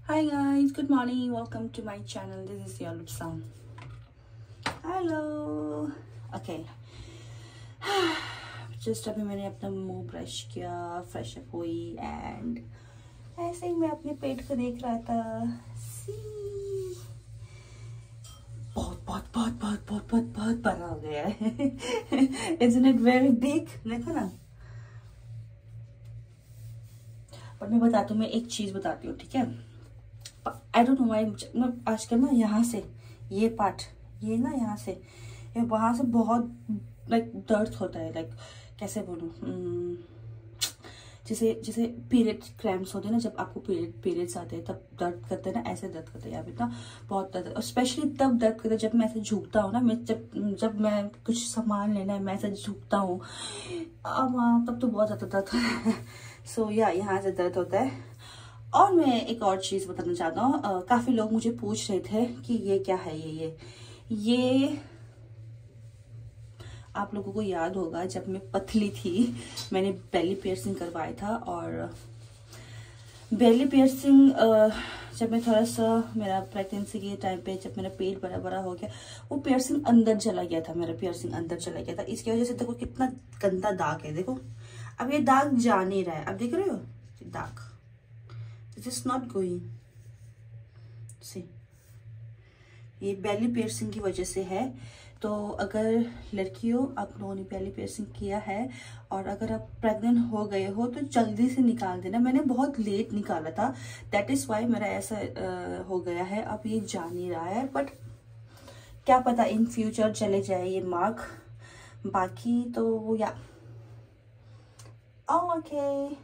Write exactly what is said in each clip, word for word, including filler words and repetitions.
Hi guys, good morning. Welcome to my channel. This is your Lutsan. Hello. Okay. Just अभी मैंने अपना मुंह brush किया, fresh up हुई एंड ऐसे ही मैं अपने पेट को देख रहा था। सी बहुत बहुत बहुत बहुत बहुत बहुत बहुत बड़ा हो गया है। Isn't it very big? देखो ना। पर मैं बताती हूँ, मैं एक चीज बताती हूँ, ठीक है? आई डोंट नो व्हाई मैं आजकल ना यहाँ से ये पार्ट, ये ना यहाँ से वहां से बहुत लाइक दर्द होता है। लाइक कैसे बोलूँ, जैसे जैसे पीरियड क्रैम्प्स होते हैं ना, जब आपको पीरियड पीरियड्स आते हैं तब दर्द करते हैं ना, ऐसे दर्द करते हैं यहाँ पे ना, बहुत दर्द। और स्पेशली तब दर्द करते हैं जब मैं ऐसे झुकता हूँ ना, मैं जब जब मैं कुछ सामान लेना है, मैं ऐसे झुकता हूँ, तब तो बहुत ज्यादा दर्द होता है। सो या यहाँ से दर्द होता है। और मैं एक और चीज बताना चाहता हूँ, काफी लोग मुझे पूछ रहे थे कि ये क्या है, ये ये ये आप लोगों को याद होगा जब मैं पतली थी मैंने बेली पियर्सिंग करवाया था। और बेली पियर्सिंग जब मैं थोड़ा सा मेरा प्रेगनेंसी के टाइम पे जब मेरा पेट बड़ा बड़ा हो गया, वो पियर्सिंग अंदर चला गया था, मेरा पियर्सिंग अंदर चला गया था। इसकी वजह से देखो कितना गंदा दाग है। देखो अब ये दाग जा नहीं रहा है, अब देख रहे हो दाग, It is not going. See, ये बेली पियर्सिंग की वजह से है। तो अगर लड़कियों आप लोगों ने बेली पियर्सिंग किया है और अगर आप प्रेग्नेंट हो गए हो तो जल्दी से निकाल देना। मैंने बहुत लेट निकाला था, दैट इज वाई मेरा ऐसा uh, हो गया है। अब ये जा नहीं रहा है, बट क्या पता इन फ्यूचर चले जाए ये मार्क। बाकी तो या okay.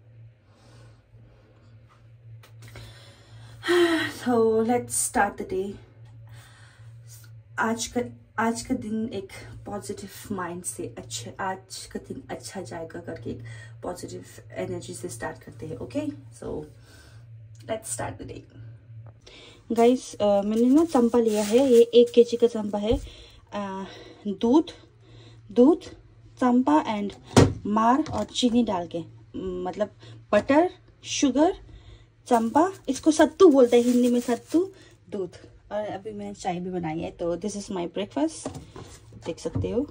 So let's start the day. आज का आज का दिन एक पॉजिटिव माइंड से अच्छे आज का दिन अच्छा जाएगा करके एक पॉजिटिव एनर्जी से स्टार्ट करते हैं। Okay, so let's start the day. Guys, मैंने ना चंपा लिया है, ये एक केजी का चंपा है। uh, दूध दूध चंपा एंड मार और चीनी डाल के, मतलब बटर, शुगर, चंपा, इसको सत्तू बोलते हैं हिंदी में, सत्तू, दूध। और अभी मैंने चाय भी बनाई है। तो दिस इज माय ब्रेकफास्ट, देख सकते हो।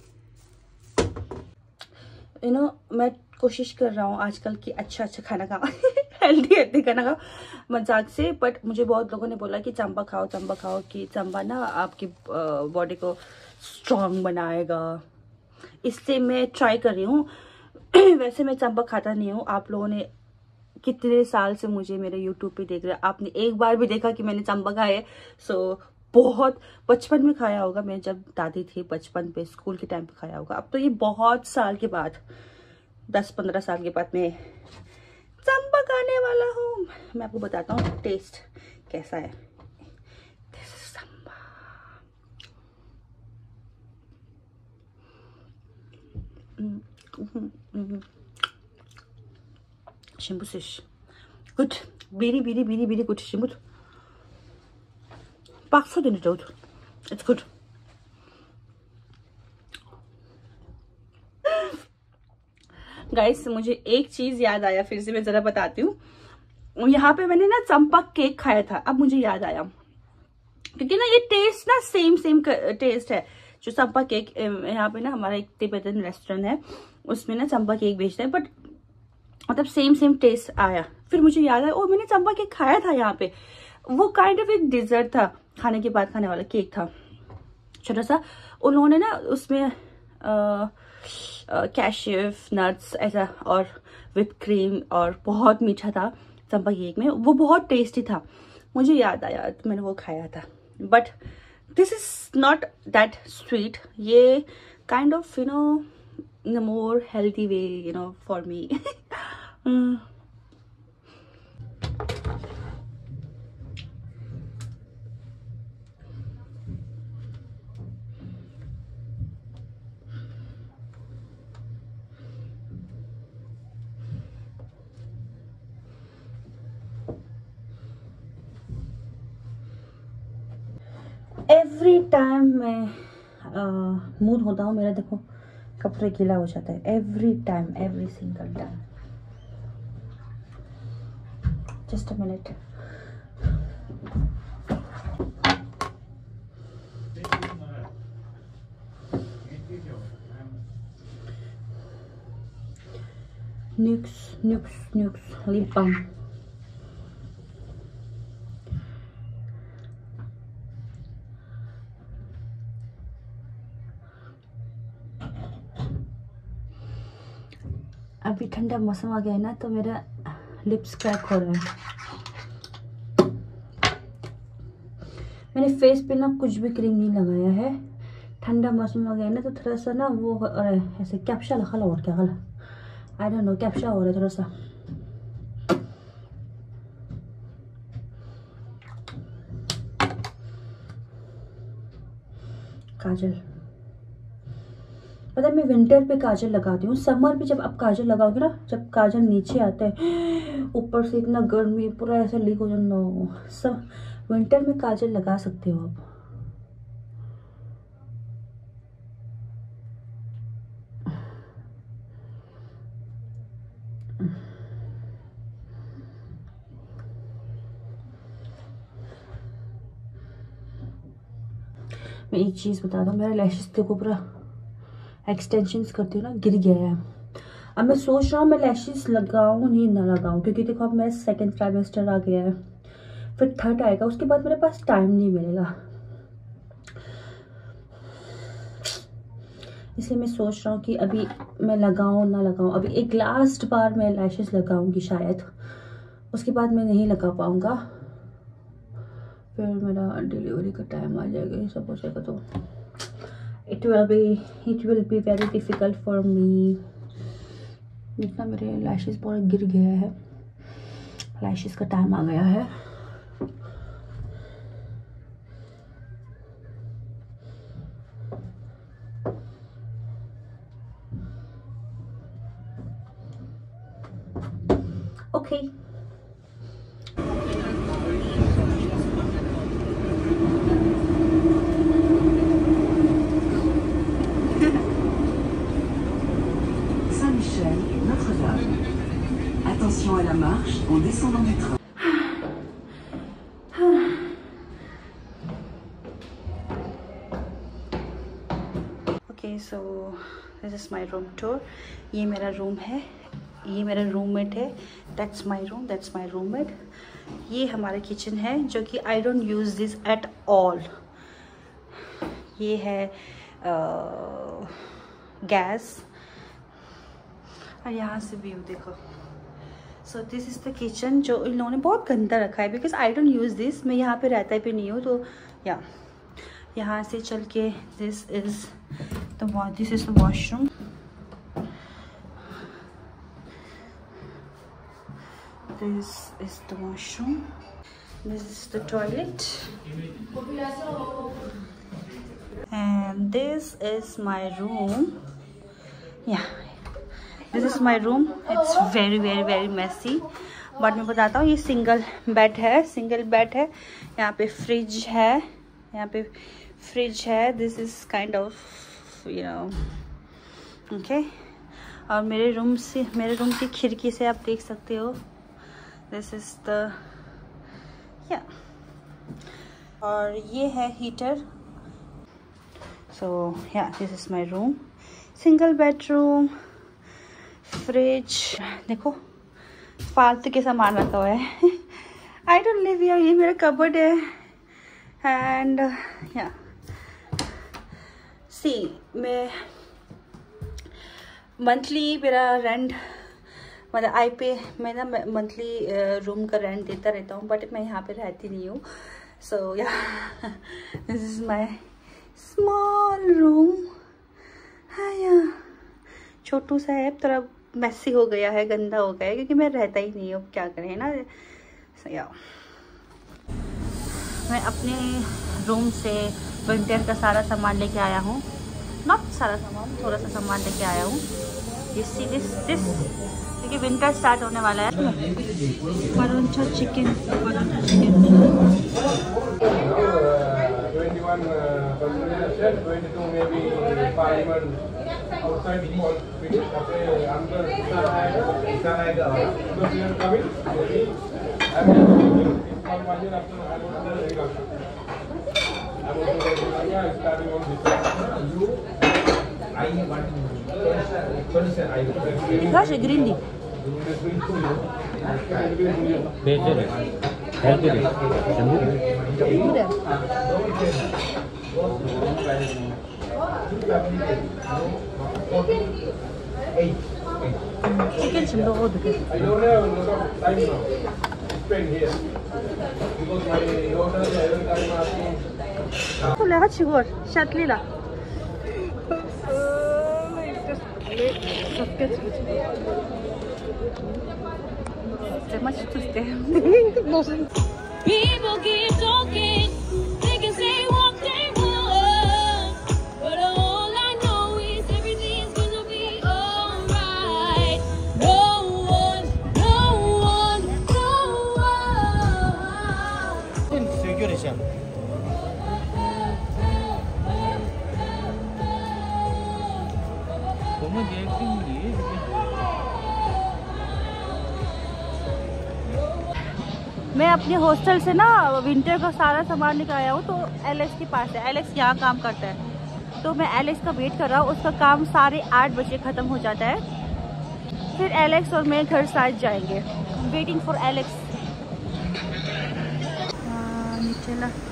यू नो मैं कोशिश कर रहा हूँ आजकल कि अच्छा अच्छा खाना खाओ, हेल्दी हेल्दी खाना खाओ मजाक से। बट मुझे बहुत लोगों ने बोला कि चंपा खाओ चंपा खाओ, कि चंपा ना आपकी बॉडी को स्ट्रांग बनाएगा, इससे मैं ट्राई कर रही हूँ। वैसे मैं चंपा खाता नहीं हूँ। आप लोगों ने कितने साल से मुझे मेरे यूट्यूब पे देख रहे हैं, आपने एक बार भी देखा कि मैंने चंपा खाया है? सो बहुत बचपन में खाया होगा, मैं जब दादी थी बचपन पे स्कूल के टाइम पे खाया होगा। अब तो ये बहुत साल के बाद, दस पंद्रह साल के बाद मैं चंपा खाने वाला हूँ। मैं आपको बताता हूँ टेस्ट कैसा है। This is Champa. Shimbus good, very very very very good. Shimbut bakso din it, it's good. Guys, मुझे एक चीज याद आया, फिर से मैं जरा बताती हूँ। यहाँ पे मैंने ना चंपा केक खाया था, अब मुझे याद आया, क्योंकि ना ये टेस्ट ना सेम सेम टेस्ट है। जो चंपा केक यहाँ पे ना हमारा एक तिब्बतन रेस्टोरेंट है, उसमें ना चंपा केक बेचता है, बट मतलब सेम सेम टेस्ट आया। फिर मुझे याद आया, ओ मैंने चंपा केक खाया था यहाँ पे। वो काइंड ऑफ एक डिजर्ट था, खाने के बाद खाने वाला केक था, छोटा सा। उन्होंने ना उसमें कैश्यू नट्स ऐसा और विप क्रीम, और बहुत मीठा था चंपा केक में, वो बहुत टेस्टी था। मुझे याद आया तो मैंने वो खाया था। But this is not that sweet, ये kind of you know in a more healthy way, you know, for me. mm. Every time मैं मूड होता हूँ मेरा, देखो कपड़े गीला हो जाता है। Every time, every single time. Just a minute. Nuxe Nuxe Nuxe lip balm. अभी ठंडा मौसम आ गया है ना, तो मेरा लिप्स क्रैक हो रहा है। मैंने फेस पे ना कुछ भी क्रीम नहीं लगाया है। ठंडा मौसम आ गया है ना, तो थोड़ा सा ना वो हो रहा है, ऐसे कैप्शा लगा और क्या गला, आई डोंट नो, कैप्शा हो रहा है थोड़ा सा। काजल, पता है मैं विंटर पे काजल लगाती हूँ। समर पे जब आप काजल लगाओगे ना, जब काजल नीचे आता है, ऊपर से इतना गर्मी पूरा ऐसा लीक हो जाना, सब विंटर में काजल लगा सकते हो आप। मैं एक चीज़ बता दूँ, मेरा लैशेस देखो पूरा एक्सटेंशंस करती हूँ ना, गिर गया है। अब मैं सोच रहा हूँ मैं लैशेस लगाऊँ नहीं ना लगाऊँ, क्योंकि देखो अब मेरा सेकेंड ट्राइमेस्टर आ गया है, फिर थर्ड आएगा, उसके बाद मेरे पास टाइम नहीं मिलेगा। इसलिए मैं सोच रहा हूँ कि अभी मैं लगाऊँ ना लगाऊँ। अभी एक लास्ट बार मैं लैशेस लगाऊंगी शायद, उसके बाद मैं नहीं लगा पाऊँगा, फिर मेरा डिलीवरी का टाइम आ जाएगा, ये सब हो जाएगा, तो it will be it will be very difficult for me. जितना मेरे लैशेस पूरा गिर गया है, लैशेस का टाइम आ गया है। Okay okay. Attention à la marche en descendant du train. Okay, so this is my room tour. ये मेरा रूम है, ये मेरा रूममेट है, that's my room, that's my roommate. ये हमारा किचन है, जो कि I don't use this at all. ये है गैस, और यहाँ से व्यू देखो। So this is the kitchen, जो इन लोगों ने बहुत गंदा रखा है, because I don't use this. मैं यहाँ पे रहता भी नहीं हूँ, तो या यहाँ से चल के this is the this is the washroom. This is the washroom. This is the toilet. And this is my room. Yeah, this is my room. It's very very very messy. But मैं बताता हूँ, ये single bed है, single bed है। यहाँ पे fridge है, यहाँ पे फ्रिज है। This is kind of, you know, okay. और मेरे रूम से, मेरे रूम की खिड़की से आप देख सकते हो, दिस इज द या। और ये है heater. So yeah this is my room, single bedroom, fridge. देखो फालतू के सामान रखा हुआ है। आई डोंट लिव हियर, ये मेरा कबर्ड है। एंड या सी, मैं मंथली मेरा रेंट, मतलब आई पे मैं ना मंथली रूम का रेंट देता रहता हूँ, बट मैं यहाँ पे रहती नहीं हूँ। So yeah this is my small room. हाँ, यहाँ छोटू सा है, थोड़ा मैसी हो गया है, गंदा हो गया है, क्योंकि मैं रहता ही नहीं हूँ, क्या करें ना। so, या मैं अपने रूम से विंटर का सारा सामान लेके आया हूँ, नॉट सारा सामान, थोड़ा सा सामान लेके आया हूँ। दिस दिस दिस क्योंकि विंटर स्टार्ट होने वाला है। मरुंचा चिकन, मरुंचा chicken. Gosh, green tea. Better. Healthy. Good. Chicken shimdo ho duke. I don't have a lot of time now. Spend here because my daughter every time asking. To lega chigor, shatlila. So much to stay. People keep talking, they can say what they want, but all I know is everything's gonna be alright. No one, no one, no one. Circulation. मैं अपने hostel से ना winter का सारा सामान निकाला हूँ, तो एलेक्स के पास है। एलेक्स यहाँ काम करता है, तो मैं एलेक्स का वेट कर रहा हूँ। उसका काम साढ़े आठ बजे ख़त्म हो जाता है, फिर एलेक्स और मैं घर साथ जाएंगे। Waiting for Alex. नीचे ला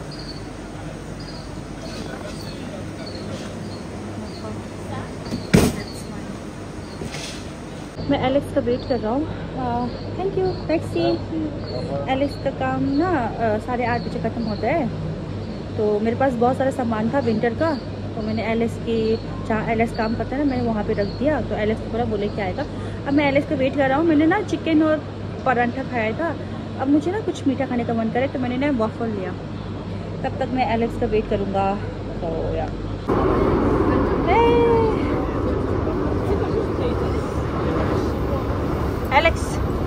मैं एलेक्स का वेट कर रहा हूँ। Thank you taxi. एलेक्स का काम ना साढ़े आठ बजे ख़त्म होता है, तो मेरे पास बहुत सारा सामान था विंटर का, तो मैंने एलेक्स की जहाँ एलेक्स काम करता है ना, मैंने वहाँ पे रख दिया। तो एलेक्स को बोला बोले क्या आएगा। अब मैं एलेक्स का वेट कर रहा हूँ। मैंने ना चिकन और पराठा खाया था, अब मुझे ना कुछ मीठा खाने का मन करे, तो मैंने ना वॉफल लिया। तब तक मैं एलेक्स का वेट करूँगा। तो यार एलेक्स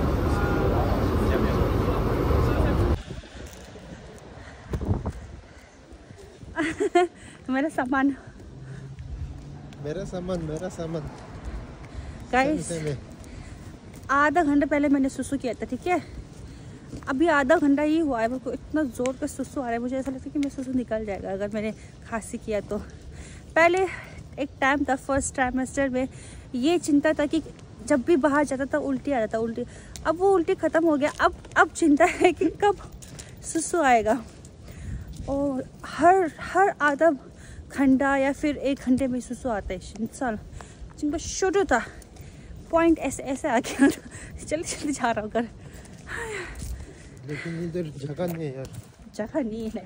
मेरा सामान मेरा सामान मेरा सामान गाइस, आधा घंटा पहले मैंने सुसु किया था, ठीक है। अभी आधा घंटा ही हुआ है, मेरे को इतना ज़ोर का सुसु आ रहा है, मुझे ऐसा लगता है कि मेरा सुसु निकल जाएगा अगर मैंने खांसी किया तो। पहले एक टाइम था फर्स्ट ट्राइमेस्टर में, ये चिंता था कि जब भी बाहर जाता था उल्टी आ जाता उल्टी। अब वो उल्टी ख़त्म हो गया। अब अब चिंता है कि कब सुसु आएगा। और हर हर आधा घंटा या फिर एक घंटे में सुसु आता है इंसान। जिनका शुरू था पॉइंट ऐसे ऐसे आ गया। जल्दी जल्दी जा रहा हूँ घर। लेकिन इधर जगह नहीं है यार। जगह नहीं है।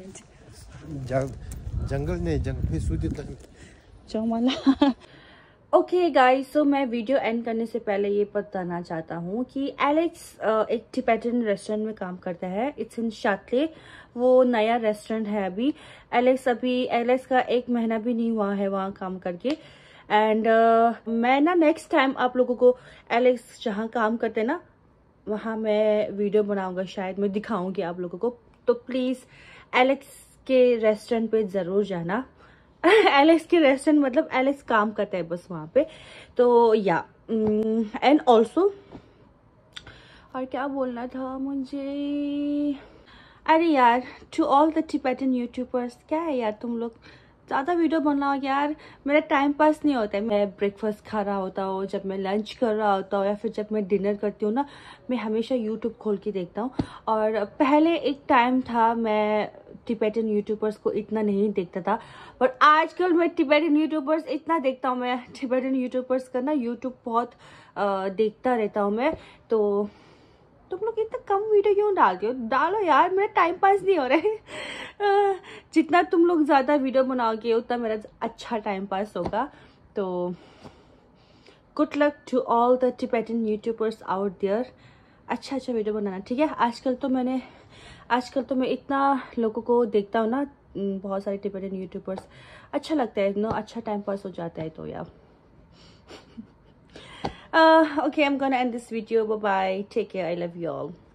जंगल नहीं, जंगल सूदी चौमाला। ओके गाइस, सो मैं वीडियो एंड करने से पहले ये बताना चाहता हूँ कि एलेक्स एक टिबेटन रेस्टोरेंट में काम करता है। It's in Chatelet. वो नया रेस्टोरेंट है अभी। एलेक्स अभी एलेक्स का एक महीना भी नहीं हुआ है वहाँ काम करके। एंड uh, मैं ना नेक्स्ट टाइम आप लोगों को एलेक्स जहाँ काम करते हैं ना, वहाँ मैं वीडियो बनाऊंगा, शायद मैं दिखाऊंगी आप लोगों को। तो प्लीज़ एलेक्स के रेस्टोरेंट पे ज़रूर जाना। एलेक्स के रेस्टोरेंट मतलब एलेक्स काम करता है बस वहाँ पे। तो या एंड ऑल्सो और क्या बोलना था मुझे, अरे यार to all the Tibetan YouTubers, क्या है यार तुम लोग ज़्यादा वीडियो बनाओ यार, मेरा टाइम पास नहीं होता है। मैं ब्रेकफास्ट खा रहा होता हूँ, जब मैं लंच कर रहा होता हूँ या फिर जब मैं डिनर करती हूँ ना, मैं हमेशा यूट्यूब खोल के देखता हूँ। और पहले एक टाइम था मैं टिबेटन यूट्यूबर्स को इतना नहीं देखता था, बट आजकल मैं टिबेटन यूट्यूबर्स इतना देखता हूँ। मैं टिबेटन यूट्यूबर्स का ना यूट्यूब बहुत आ, देखता रहता हूँ मैं। तो तुम लोग इतना कम वीडियो क्यों डालते हो? डालो यार, मेरा टाइम पास नहीं हो रहा है। जितना तुम लोग ज़्यादा वीडियो बनाओगे उतना मेरा अच्छा टाइम पास होगा। तो good luck to all the Tibetan YouTubers out there. अच्छा अच्छा वीडियो बनाना, ठीक है। आजकल तो मैंने आजकल तो मैं इतना लोगों को देखता हूँ ना, बहुत सारे टिबेटन यूट्यूबर्स, अच्छा लगता है नो, अच्छा टाइम पास हो जाता है। तो यार Uh, okay, I'm gonna end this video. Bye bye. Take care. I love you all.